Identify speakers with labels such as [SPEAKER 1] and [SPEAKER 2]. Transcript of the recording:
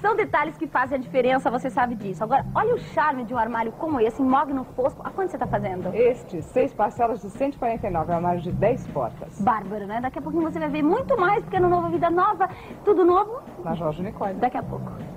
[SPEAKER 1] São detalhes que fazem a diferença, você sabe disso. Agora, olha o charme de um armário como esse, em mogno fosco. A quanto você está fazendo?
[SPEAKER 2] Este, 6 parcelas de 149, armário de 10 portas.
[SPEAKER 1] Bárbaro, né? Daqui a pouquinho você vai ver muito mais, porque no Novo Vida Nova, tudo novo.
[SPEAKER 2] Na Jorge Nicole.
[SPEAKER 1] Daqui a pouco.